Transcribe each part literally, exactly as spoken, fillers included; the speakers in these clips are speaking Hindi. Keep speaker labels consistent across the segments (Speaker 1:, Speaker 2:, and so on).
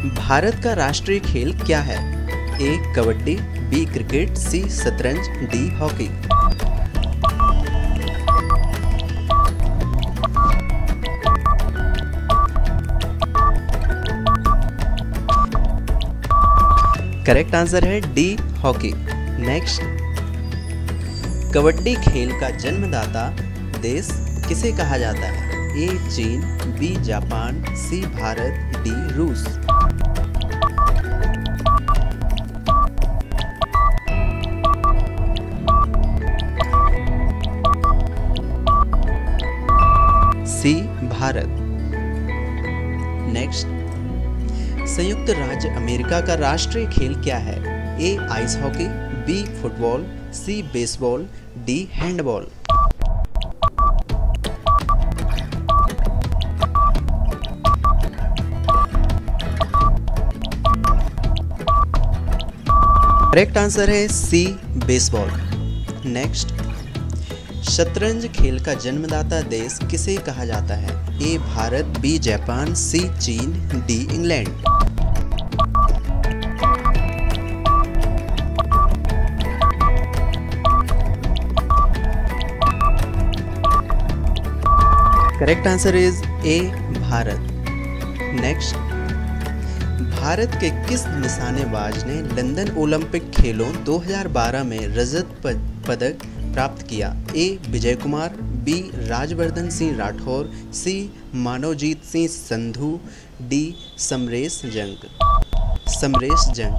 Speaker 1: भारत का राष्ट्रीय खेल क्या है? A kabaddi, B cricket, C शतरंज, डी हॉकी। करेक्ट आंसर है डी हॉकी। नेक्स्ट, कबड्डी खेल का जन्मदाता देश किसे कहा जाता है? ए चीन, B Japan, C Bharat, D रूस। सी भारत। नेक्स्ट, संयुक्त राज्य अमेरिका का राष्ट्रीय खेल क्या है? A ice hockey, B football, C baseball, D handball. Correct answer है सी बेसबॉल। नेक्स्ट, शतरंज खेल का जन्मदाता देश किसे कहा जाता है? A Bharat, B Japan, C चीन, D England. Correct answer is A Bharat. Next, Bharat के किस निशानेबाज ने लंदन ओलंपिक खेलों दो हज़ार बारह में रजत पदक प्राप्त किया? A Vijay Kumar, B Rajvardhan Singh Rathore, C Manavjit Singh Sandhu, D Samaresh Jung. Samaresh जंग।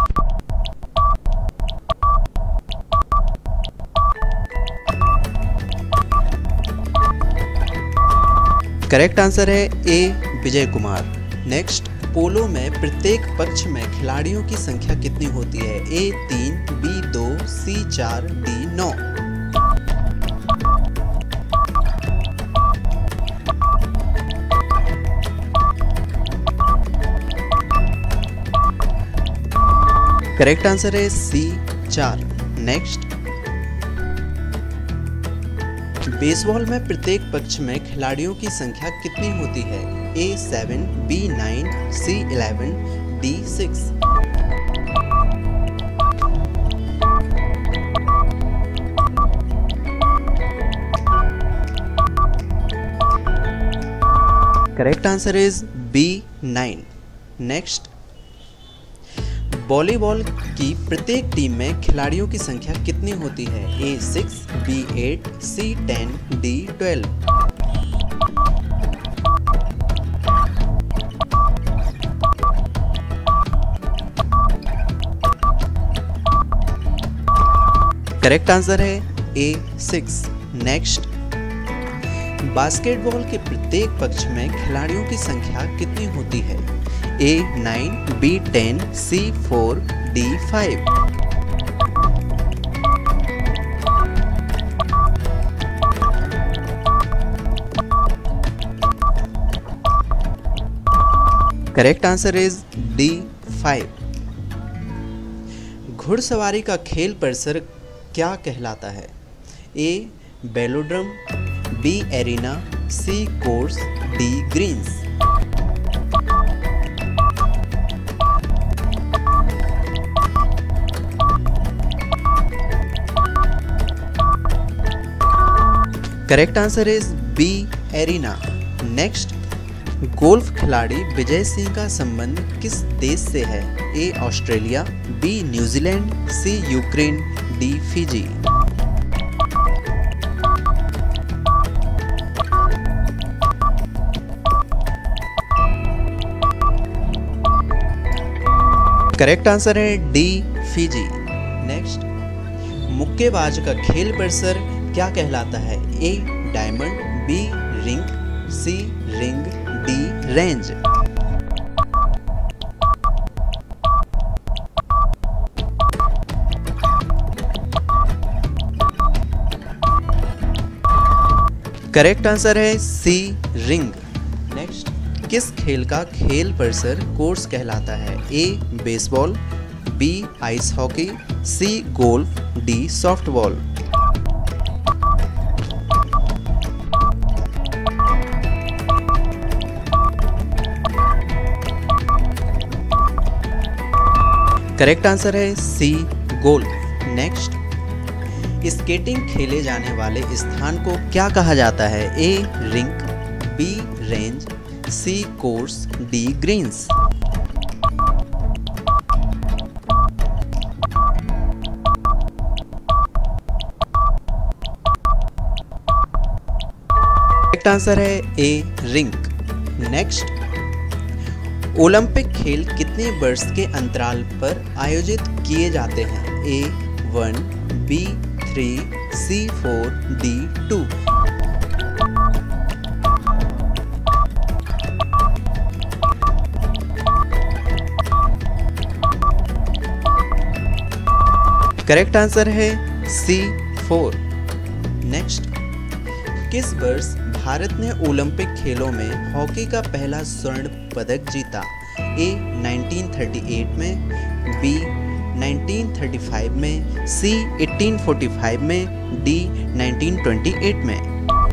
Speaker 1: करेक्ट आंसर है ए विजय कुमार। नेक्स्ट, पोलो में प्रत्येक पक्ष में खिलाड़ियों की संख्या कितनी होती है? ए तीन, बी दो, सी चार, डी नौ। करेक्ट आंसर है सी चार। नेक्स्ट, बेसबॉल में प्रत्येक पक्ष में खिलाड़ियों की संख्या कितनी होती है? A seven, B nine, C eleven, D six. Correct answer is B nine. Next, volleyball की प्रत्येक टीम में खिलाड़ियों की संख्या कितनी होती है? A six, B eight, C ten, D twelve. Correct answer है ए सिक्स। नेक्स्ट, बास्केटबॉल के प्रत्येक पक्ष में खिलाड़ियों की संख्या कितनी होती है? ए nine, B ten, C four, D five. Correct answer is D five. घुड़सवारी का खेल परिसर क्या कहलाता है? ए velodrome, B arena, C course, D greens. Correct answer is B arena. Next, golf खिलाड़ी विजय सिंह का संबंध किस देश से है? A Australia, B New Zealand, C Ukraine, D Fiji. Correct answer है डी फिजी। नेक्स्ट, मुक्केबाज का खेल परिसर क्या कहलाता है? ए diamond, B ring, C ring, D range. Correct answer है सी रिंग। नेक्स्ट, किस खेल का खेल परिसर कोर्स कहलाता है? A baseball, B ice hockey, C golf, D softball. Correct answer है सी गोल्फ। नेक्स्ट, स्केटिंग खेले जाने वाले स्थान को क्या कहा जाता है? A rink, B range, C course, D greens. Correct answer है ए रिंक। नेक्स्ट, ओलंपिक खेल कितने वर्ष के अंतराल पर आयोजित किए जाते हैं? A one, B three, C four, D two. Correct answer है सी फोर। नेक्स्ट, किस वर्ष भारत ने ओलंपिक खेलों में हॉकी का पहला स्वर्ण पदक जीता? ए नाइनटीन थर्टी एट में, बी नाइनटीन थर्टी फाइव में, सी एटीन फोर्टी फाइव में, डी नाइनटीन ट्वेंटी एट में।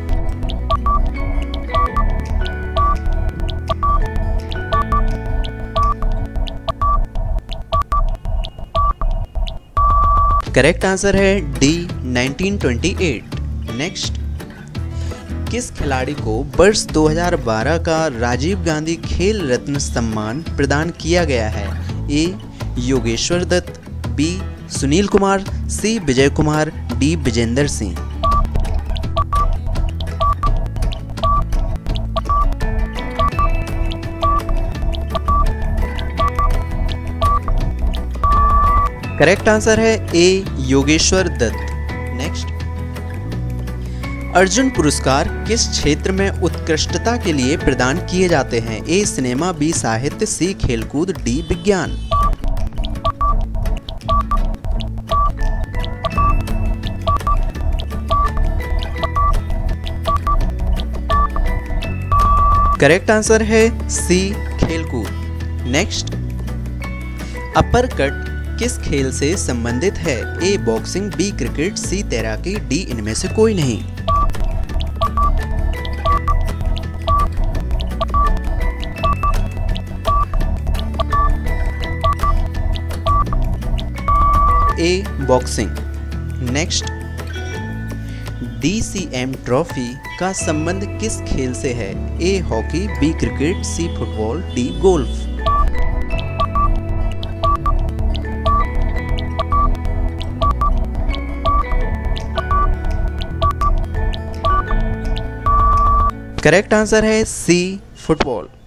Speaker 1: करेक्ट आंसर है D nineteen twenty eight. Next, किस खिलाड़ी को वर्ष दो हज़ार बारह का राजीव गांधी खेल रत्न सम्मान प्रदान किया गया है? A Yogeshwar Dutt, B Sunil Kumar, C Vijay Kumar, D Vijender Singh. Correct answer है ए योगेश्वर दत्त। नेक्स्ट, अर्जुन पुरस्कार किस क्षेत्र में उत्कृष्टता के लिए प्रदान किए जाते हैं? ए सिनेमा, बी साहित्य, सी खेलकूद, डी विज्ञान। करेक्ट आंसर है सी खेलकूद। नेक्स्ट, अपर कट किस खेल से संबंधित है? A boxing, B cricket, C तैराकी, डी इनमें से कोई नहीं। A boxing. Next, D C M trophy का संबंध किस खेल से है? A hockey, B cricket, C football, D golf. Correct answer है सी फुटबॉल।